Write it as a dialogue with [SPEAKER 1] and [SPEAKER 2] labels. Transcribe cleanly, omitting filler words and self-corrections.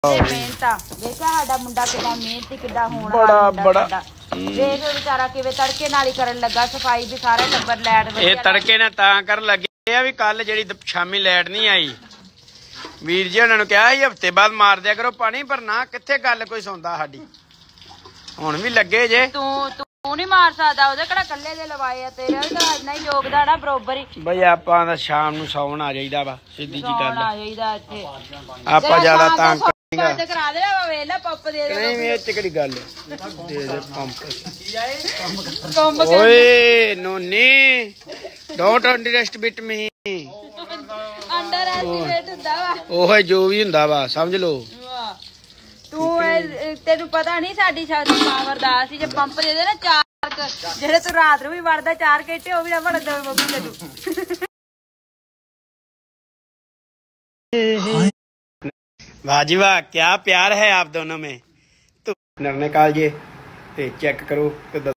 [SPEAKER 1] ਮਿਹਨਤ ਆ ਦੇਖਿਆ ਸਾਡਾ ਮੁੰਡਾ ਕਿੰਨਾ ਮਿਹਨਤੀ ਕਿੱਦਾਂ ਹੋਣਾ
[SPEAKER 2] ਬੜਾ
[SPEAKER 1] ਵੇਖ ਵਿਚਾਰਾ ਕਿਵੇਂ ਤੜਕੇ ਨਾਲ ਹੀ ਕਰਨ ਲੱਗਾ ਸਫਾਈ ਵੀ ਸਾਰਾ ਟੱਬਰ ਲੈਟ
[SPEAKER 2] ਇਹ ਤੜਕੇ ਨਾਲ ਤਾਂ ਕਰਨ ਲੱਗੇ ਆ ਵੀ ਕੱਲ ਜਿਹੜੀ ਸ਼ਾਮੀ ਲੈਟ ਨਹੀਂ ਆਈ ਵੀਰ ਜੀ ਉਹਨਾਂ ਨੂੰ ਕਿਹਾ ਸੀ ਹਫਤੇ ਬਾਅਦ ਮਾਰ ਦਿਆ ਕਰੋ ਪਾਣੀ ਪਰ ਨਾ ਕਿੱਥੇ ਗੱਲ ਕੋਈ ਸੁਣਦਾ ਸਾਡੀ ਹੁਣ ਵੀ ਲੱਗੇ ਜੇ
[SPEAKER 1] ਤੂੰ ਨਹੀਂ ਮਾਰ ਸਕਦਾ ਉਹਦੇ ਕਿਹੜਾ ਕੱਲੇ ਦੇ ਲਵਾਏ ਆ ਤੇਰੇ ਵੀ ਤਾਂ ਇੰਨਾ ਹੀ ਯੋਗਦਾਨ ਆ ਬਰੋਬਰ ਹੀ
[SPEAKER 2] ਬਈ ਆਪਾਂ ਤਾਂ ਸ਼ਾਮ ਨੂੰ ਸੌਣ ਆ ਜਾਈਦਾ ਵਾ ਸਿੱਧੀ ਜੀ ਗੱਲ
[SPEAKER 1] ਆ ਜਾਈਦਾ ਇੱਥੇ
[SPEAKER 2] ਆਪਾਂ ਜ਼ਿਆਦਾ ਤੰਗ
[SPEAKER 1] ਬੰਦ ਕਰਾ ਦੇ ਵੇਖ ਲੈ ਪੰਪ ਦੇ ਦੇ
[SPEAKER 2] ਨਹੀਂ ਇਹ ਚ ਕਿਹੜੀ ਗੱਲ ਦੇ ਦੇ ਪੰਪ ਓਏ Noni don't underestimate me
[SPEAKER 1] underestimate ਹੁੰਦਾ ਵਾ
[SPEAKER 2] ਉਹ ਜੋ ਵੀ ਹੁੰਦਾ ਵਾ ਸਮਝ ਲਓ
[SPEAKER 1] ਤੂੰ ਤੈਨੂੰ ਪਤਾ ਨਹੀਂ ਸਾਡੀ ਪਾਵਰ ਦਾ ਸੀ ਜੇ ਪੰਪ ਦੇ ਦੇ ਨਾ 4 ਜਿਹੜੇ ਤੂੰ ਰਾਤ ਨੂੰ ਵੀ ਵੜਦਾ 4 ਘੰਟੇ ਉਹ ਵੀ ਨਾ ਵੜ ਦੇ ਮੰਮੀ ਤੈਨੂੰ
[SPEAKER 2] वाह जी वाह क्या प्यार है आप दोनों में तो नरने काल जी चेक करो तो